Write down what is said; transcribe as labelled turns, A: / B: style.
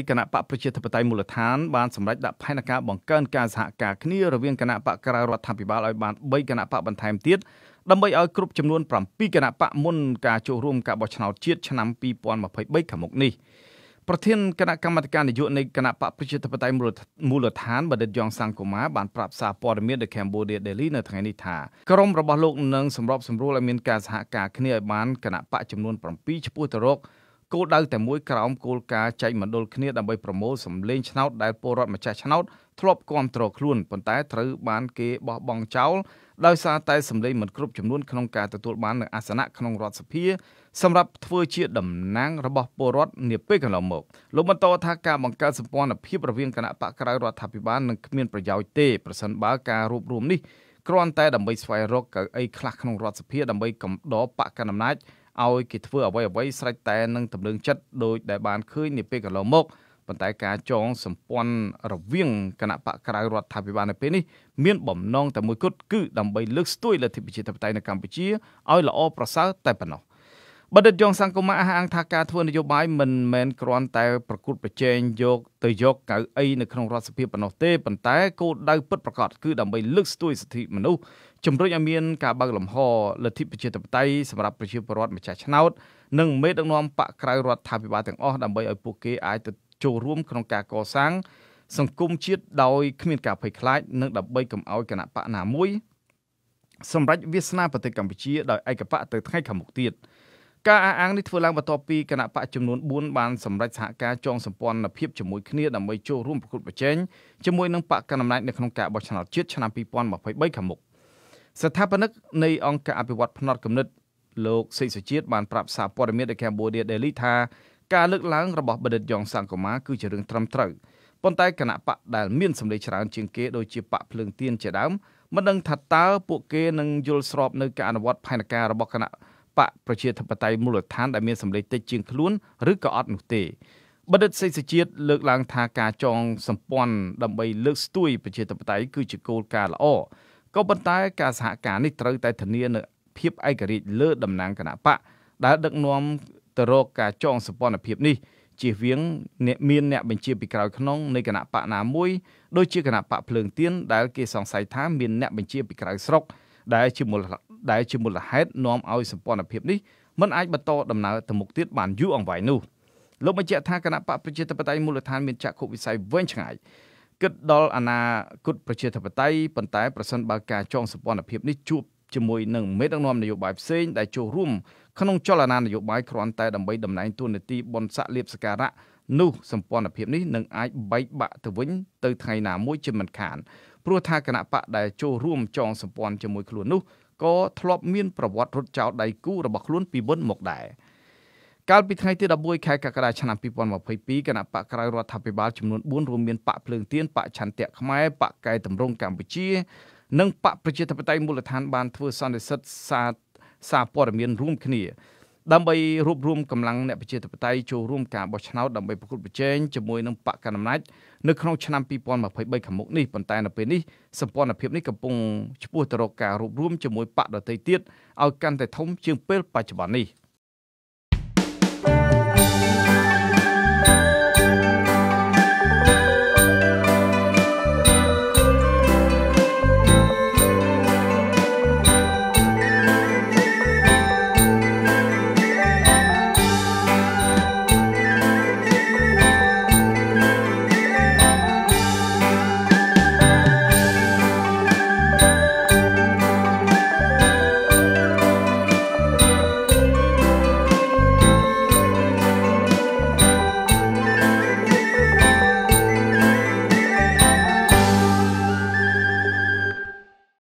A: គណៈបកប្រជាធិបតេយ្យមូលដ្ឋានបានសម្រេចដាក់ផែនការបង្កើនការសហការគ្នារវាងគណៈបកក្រៅរដ្ឋាភិបាលឲ្យបាន3គណៈបកបន្ថែមទៀតដើម្បីឲ្យគ្រប់ចំនួន7គណៈបកមុនការចូលរួមការបោះឆ្នោតជាតិឆ្នាំ2023ខាងមុខនេះប្រធានគណៈកម្មាធិការនយោបាយនៃគណៈបកប្រជាធិបតេយ្យមូលដ្ឋានបណ្ឌិតយ៉ងសង្គមាបានប្រាប់សារព័ត៌មាន The Cambodia Daily នៅថ្ងៃនេះថាក្រុមរបស់លោកនឹងសម្របសម្រួលឲ្យមានការសហការគ្នាឲ្យបានគណៈបកចំនួន7ឆ្ពោះទៅរកគោលដៅតែមួយក្រោមគោលការណ៍ចែកមណ្ឌលគ្នាដើម្បីប្រមូលសម្លេងឆ្នោតដែលពលរដ្ឋម្ចាស់ឆ្នោតធ្លាប់គាំទ្រខ្លួនប៉ុន្តែត្រូវបានគេបោះបង់ចោលដោយសារតែសម្លេងមិនគ្រប់ចំនួនក្នុងការទទួលបាននូវអាសនៈក្នុងរដ្ឋសភាសម្រាប់ធ្វើជាតំណាងរបស់ពលរដ្ឋនាពេលកន្លងមកលោកបន្តថាការបង្កើតសម្ព័ន្ធភាពរវាងគណៈបកក្រៅរដ្ឋាភិបាលនឹងគ្មានប្រយោជន៍ទេប្រសិនបើការរួបរวมនេះគ្រាន់តែដើម្បីស្វែងរកកៅអីខ្លះក្នុងរដ្ឋសភាដើម្បីកំដរបកកណ្ដាលអំណាចឲ្យគេធ្វើអ្វីស្រេចតែនឹងទំនឹងចិត្តដោយដែលបានឃើញនាពេលកន្លងមកប៉ុន្តែការចងសម្ព័ន្ធរវាងគណៈបកក្រៅរដ្ឋាភិបាលនៅពេលនេះមានបំណងតែមួយគត់គឺដើម្បីលើកស្ទួយលទ្ធិប្រជាធិបតេយ្យនៅកម្ពុជាឲ្យល្អប្រសើរតែប៉ុណ្ណោះបណ្ឌិតយ៉ងសង្គមាអះអាងថាការធ្វើនយោបាយមិនមែនគ្រាន់តែប្រកួតប្រជែងយកកៅអីនៅក្នុងរដ្ឋសភាប៉ុណ្ណោះទេប៉ុន្តែគោលដៅពិតប្រាកដគឺដើម្បីលើកស្ទួយសិទ្ធិមនុស្សជំរុញឲ្យមានការបើកលំហលទ្ធិប្រជាធិបតេយ្យសម្រាប់ប្រជាពលរដ្ឋម្ចាស់ឆ្នោតនិងមេដឹកនាំបកក្រៅរដ្ឋាភិបាលទាំងអស់ដើម្បីឲ្យពួកគេអាចទៅចូលរួមក្នុងការកសាងសង្គមជាតិដោយគ្មានការភ័យខ្លាចនិងដើម្បីកុំឲ្យគណៈបកណាមួយសម្រាប់វាសនាប្រទេសកម្ពុជាដោយឯកបកទៅថ្ងៃខាងមុខទៀតការអះអាងនេះធ្វើឡើងបន្ទាប់ពីគណៈបកចំនួន4បានសម្រេចសហការចងសម្ព័ន្ធភាពជាមួយគ្នាដើម្បីចូលរួមប្រកួតប្រជែងជាមួយនឹងបកកណ្ដាលអំណាចនៅក្នុងការបោះឆ្នោតជាតិឆ្នាំ2023ខាងមុខស្ថាបនិកនៃអង្គការអភិវឌ្ឍផ្នត់គំនិតលោកសេកសុជាតិបានប្រាប់សារព័ត៌មាន The Cambodia Daily ថាការលើកឡើងរបស់បណ្ឌិតយ៉ងសង្គមាគឺជារឿងត្រឹមត្រូវប៉ុន្តែគណៈបកដែលមានសម្លេងច្រើនជាងគេដូចជាបកភ្លើងទៀនជាដើមមិនដឹងថាតើពួកគេនឹងយល់ស្របនៅការអនុវត្តផែនការរបស់គណៈបកប្រជាធិបតេយ្យមូលដ្ឋានដែលមានសម្លេងតិចជាងខ្លួនឬក៏អត់នោះទេបណ្ឌិតសេកសុជាតិលើកឡើងថាការចងសម្ព័ន្ធដើម្បីលើកស្ទួយប្រជាធិបតេយ្យគឺជាគោលការណ៍ល្អក៏ប៉ុន្តែការសហការនេះត្រូវតែធានានូវភាពឯករាជ្យលើតំណាងគណៈបកដែលដឹកនាំទៅរកការចងសម្ព័ន្ធភាពនេះជៀសវាងមានអ្នកបញ្ជាពីក្រោយខ្នងនៃគណៈបកណាមួយដូចជាគណៈបកភ្លើងទៀនដែលគេសង្ស័យថាមានអ្នកបញ្ជាពីក្រៅស្រុកដែលជាមូលហេតុនាំឲ្យសម្ព័ន្ធភាពនេះមិនអាចបន្តដំណើរទៅមុខទៀតបានយូរអង្វែងនោះលោកបញ្ជាក់ថាគណៈបកប្រជាធិបតេយ្យមូលដ្ឋានមានចក្ខុវិស័យវែងឆ្ងាយគិតដល់អនាគតប្រជាធិបតេយ្យប៉ុន្តែប្រសិនបើការចងសម្ព័ន្ធភាពនេះជួបជាមួយនឹងមេដឹកនាំនយោបាយផ្សេងដែលចូលរួមក្នុងចលនានយោបាយគ្រាន់តែដើម្បីតំណែងតួនាទីបនស័ក្តិលៀបសក្ការៈនោះសម្ព័ន្ធភាពនេះនឹងអាចបែកបាក់ទៅវិញទៅថ្ងៃណាមួយជាមិនខានព្រោះថាគណៈបកដែលចូលរួមចងសម្ព័ន្ធជាមួយខ្លួននោះក៏ធ្លាប់មានប្រវត្តិរត់ចោលដៃគូរបស់ខ្លួនពីមុនមកដែរកាលពីថ្ងៃទី11ខែកក្កដាឆ្នាំ2022គណៈបកក្រៅរដ្ឋាភិបាលចំនួន4រួមមានបកភ្លើងទៀនបកឆន្ទៈខ្មែរបកកែតម្រង់កម្ពុជានិងបកប្រជាធិបតេយ្យមូលដ្ឋានបានធ្វើសន្និសីទសារព័ត៌មានរួមគ្នាដើម្បីរួបរวมកម្លាំងអ្នកប្រជាធិបតេយ្យចូលរួមការបោះឆ្នោតដើម្បីប្រកួតប្រជែងជាមួយនឹងបកកណ្ដាលអំណាចនៅក្នុងឆ្នាំ2023ខាងមុខនេះប៉ុន្តែនៅពេលនេះសម្ព័ន្ធភាពនេះកំពុងឆ្ពោះទៅរកការរួបរวมជាមួយបកដទៃទៀតឲ្យកាន់តែធំជាងពេលបច្ចុប្បន្ននេះ